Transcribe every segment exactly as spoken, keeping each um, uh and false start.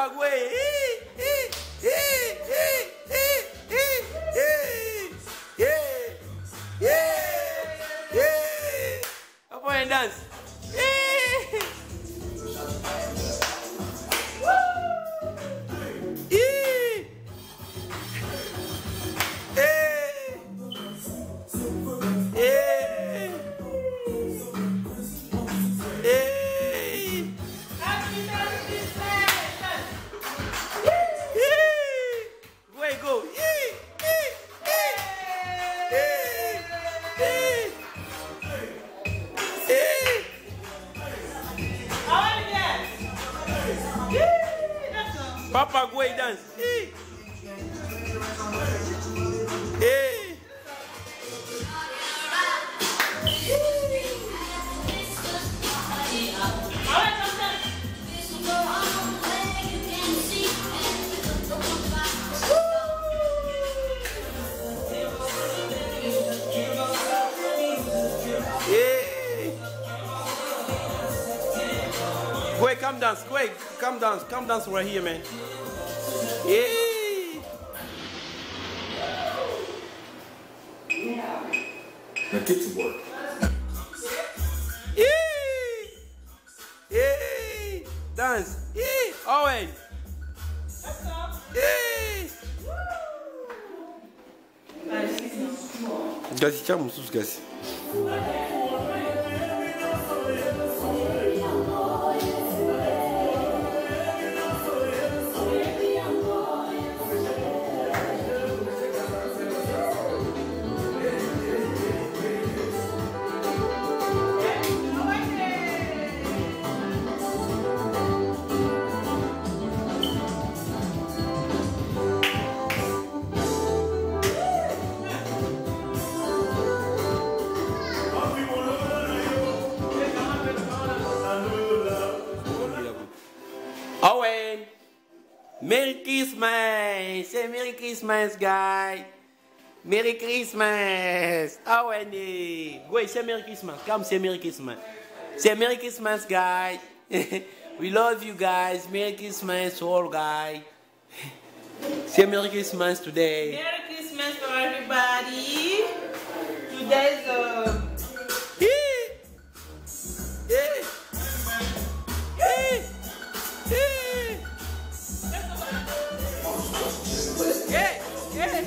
Papa Gway. Yeah, yeah, yeah. Papa and dance. Papa Gway dance. Hey. Hey. Gway, come dance. Gway, come dance. Come dance right here, man. Yeah. Now get to work. Yeah. Yeah. Dance. Yeah. Owen. Yeah. Gasi chama sus gasi. Owen, Merry Christmas! Say Merry Christmas, guys! Merry Christmas! Owen, go say Merry Christmas. Come say Merry Christmas. Say Merry Christmas, guys! We love you guys. Merry Christmas to all, guys. Say Merry Christmas today. Merry Christmas to everybody. Today's uh. Yeah. Yeah. Yeah, yeah.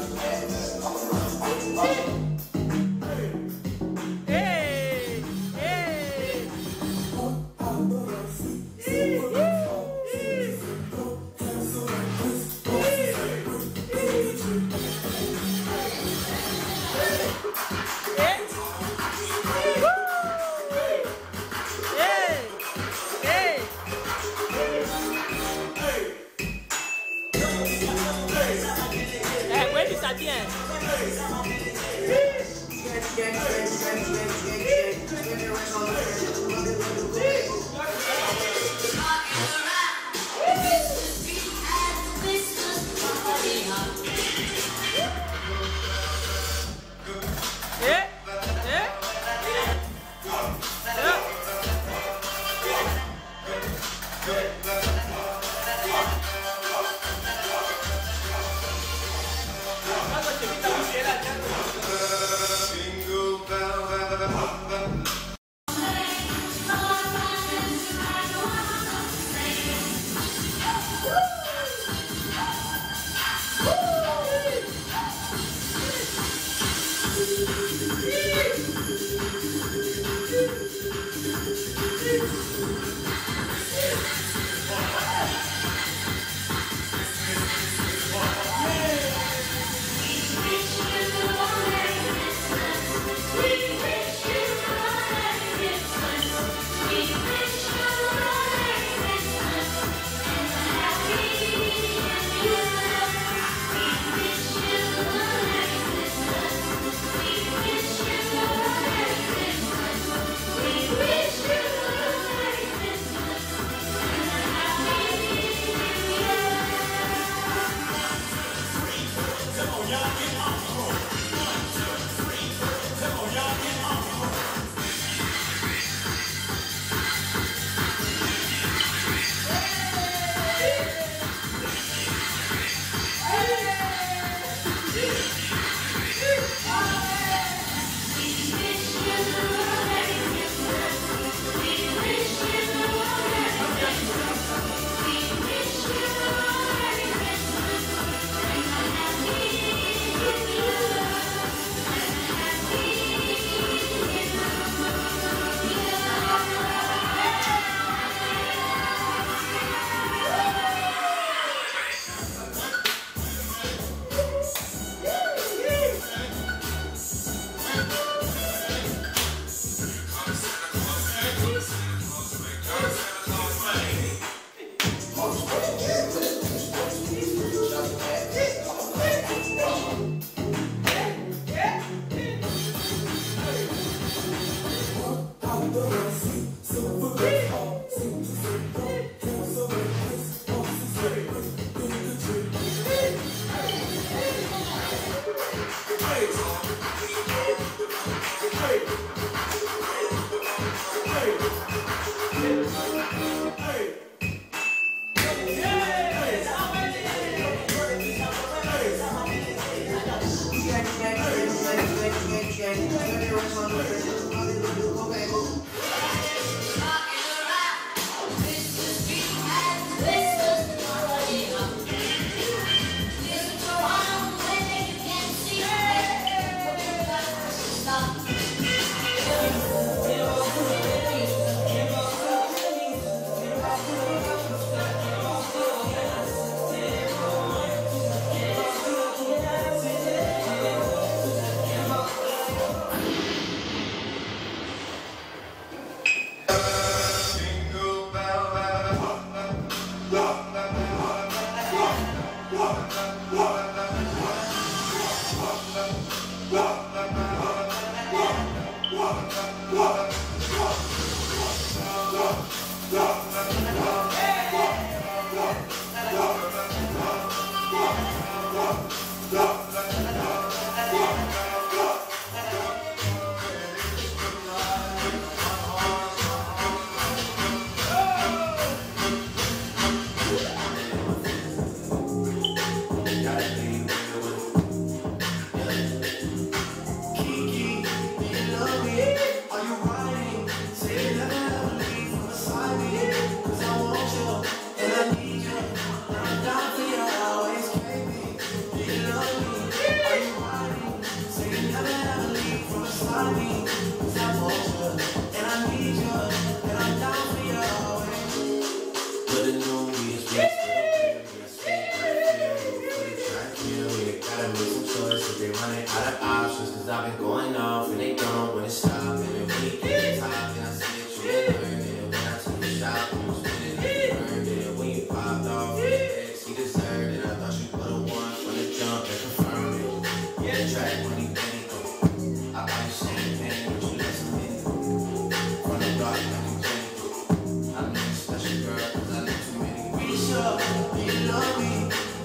Hey, hey.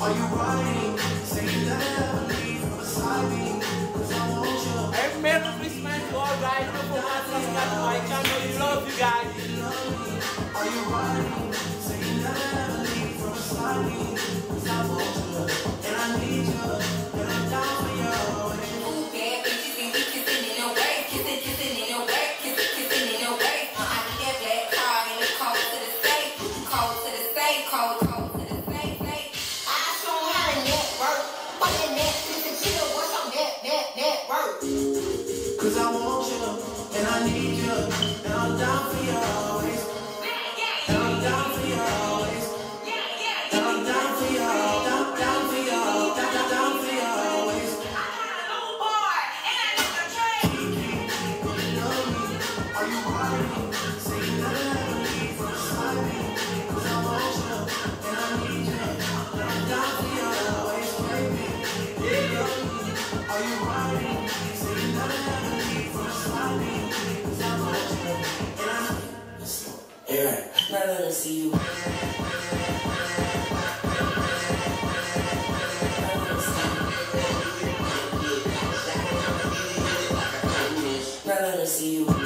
Are you riding? Say you never leave from beside me. Cause I want you. Hey, Merry Christmas to all guys. Don't forget to subscribe to my channel. We love you guys. Are you riding? Say you never leave from beside me. Cause I want you. And I need you. And I'm down for you. Ooh, bad bitches be we kissing in a way. Kissing, kissing in a way. Kissing, kissing in a way. I need that black card and the code to the safe. Code to the safe. Code, code to the safe. safe. I show 'em how to network. What that net, listen, chill. What's on that, that, network? Cause I want you. And I need you. And I'm down for you always. And I'm down for you always. And I'm down for you. Down, down for you. Down, down, down for you always. Are you riding? Say you never leave from beside me. Cause I want you. And I need you. And I'm down for you always, baby. Are you riding? Say you never leave from beside me. Cause I want you. And I Aaron, now let us see you. Now let us see you.